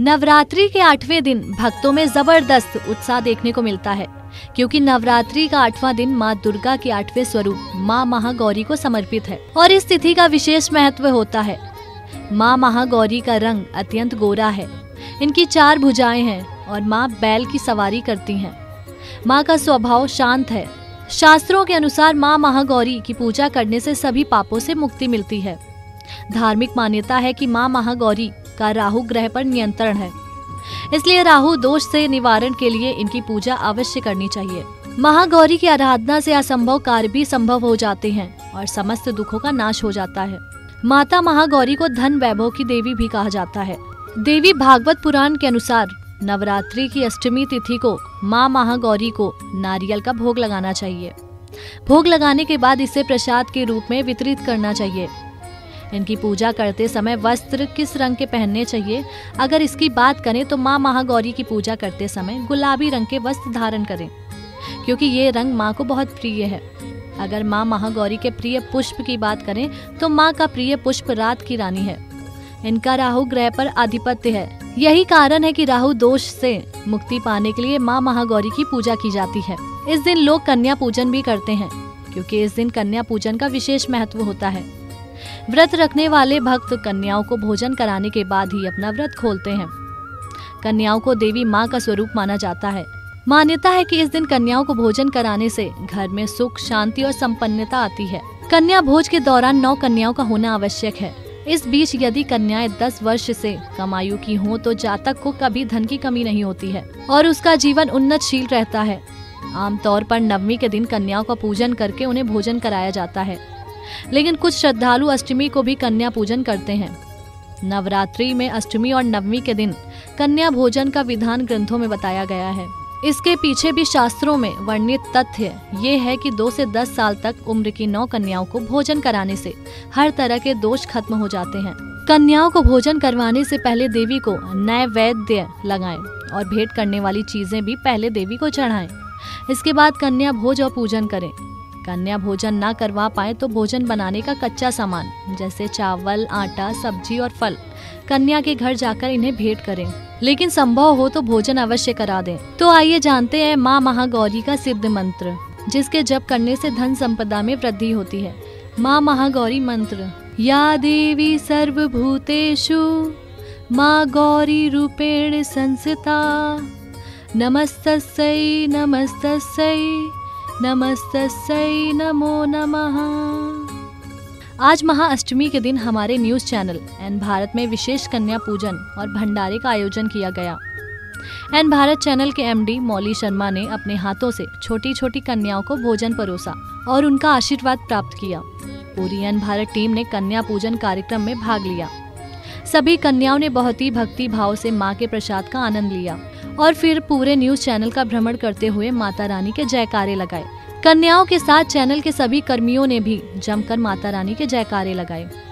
नवरात्रि के 8वें दिन भक्तों में जबरदस्त उत्साह देखने को मिलता है, क्योंकि नवरात्रि का 8वां दिन माँ दुर्गा के 8वें स्वरूप माँ महागौरी को समर्पित है और इस तिथि का विशेष महत्व होता है। माँ महागौरी का रंग अत्यंत गोरा है, इनकी 4 भुजाएं हैं और माँ बैल की सवारी करती हैं। माँ का स्वभाव शांत है। शास्त्रों के अनुसार माँ महागौरी की पूजा करने से सभी पापों से मुक्ति मिलती है। धार्मिक मान्यता है कि माँ महागौरी का राहु ग्रह पर नियंत्रण है, इसलिए राहु दोष से निवारण के लिए इनकी पूजा अवश्य करनी चाहिए। महागौरी की आराधना से असंभव कार्य भी संभव हो जाते हैं और समस्त दुखों का नाश हो जाता है। माता महागौरी को धन वैभव की देवी भी कहा जाता है। देवी भागवत पुराण के अनुसार नवरात्रि की अष्टमी तिथि को माँ महागौरी को नारियल का भोग लगाना चाहिए। भोग लगाने के बाद इसे प्रसाद के रूप में वितरित करना चाहिए। इनकी पूजा करते समय वस्त्र किस रंग के पहनने चाहिए, अगर इसकी बात करें तो माँ महागौरी की पूजा करते समय गुलाबी रंग के वस्त्र धारण करें, क्योंकि ये रंग माँ को बहुत प्रिय है। अगर माँ महागौरी के प्रिय पुष्प की बात करें तो माँ का प्रिय पुष्प रात की रानी है। इनका राहु ग्रह पर आधिपत्य है। यही कारण है कि राहु दोष से मुक्ति पाने के लिए माँ महागौरी की पूजा की जाती है। इस दिन लोग कन्या पूजन भी करते हैं, क्योंकि इस दिन कन्या पूजन का विशेष महत्व होता है। व्रत रखने वाले भक्त कन्याओं को भोजन कराने के बाद ही अपना व्रत खोलते हैं। कन्याओं को देवी माँ का स्वरूप माना जाता है। मान्यता है कि इस दिन कन्याओं को भोजन कराने से घर में सुख, शांति और संपन्नता आती है। कन्या भोज के दौरान 9 कन्याओं का होना आवश्यक है। इस बीच यदि कन्याएं 10 वर्ष से कम आयु की हों तो जातक को कभी धन की कमी नहीं होती है और उसका जीवन उन्नतशील रहता है। आमतौर पर नवमी के दिन कन्याओं का पूजन करके उन्हें भोजन कराया जाता है, लेकिन कुछ श्रद्धालु अष्टमी को भी कन्या पूजन करते हैं। नवरात्रि में अष्टमी और नवमी के दिन कन्या भोजन का विधान ग्रंथों में बताया गया है। इसके पीछे भी शास्त्रों में वर्णित तथ्य ये है कि 2 से 10 साल तक उम्र की 9 कन्याओं को भोजन कराने से हर तरह के दोष खत्म हो जाते हैं। कन्याओं को भोजन करवाने से पहले देवी को नैवेद्य लगाएं और भेंट करने वाली चीजें भी पहले देवी को चढ़ाएं। इसके बाद कन्या भोज और पूजन करें। कन्या भोजन ना करवा पाए तो भोजन बनाने का कच्चा सामान जैसे चावल, आटा, सब्जी और फल कन्या के घर जाकर इन्हें भेंट करें, लेकिन संभव हो तो भोजन अवश्य करा दें। तो आइए जानते हैं माँ महागौरी का सिद्ध मंत्र, जिसके जप करने से धन संपदा में वृद्धि होती है। माँ महागौरी मंत्र। या देवी सर्वभूतेषु माँ गौरी रूपेण संस्थिता, नमस्तस्यै नमस्तस्यै नमस्तस्यै नमो नमः। आज महाअष्टमी के दिन हमारे न्यूज चैनल एन भारत में विशेष कन्या पूजन और भंडारे का आयोजन किया गया। एन भारत चैनल के एमडी मौली शर्मा ने अपने हाथों से छोटी छोटी कन्याओं को भोजन परोसा और उनका आशीर्वाद प्राप्त किया। पूरी एन भारत टीम ने कन्या पूजन कार्यक्रम में भाग लिया। सभी कन्याओं ने बहुत ही भक्ति भाव से माँ के प्रसाद का आनंद लिया और फिर पूरे न्यूज चैनल का भ्रमण करते हुए माता रानी के जयकारे लगाए। कन्याओं के साथ चैनल के सभी कर्मियों ने भी जमकर माता रानी के जयकारे लगाए।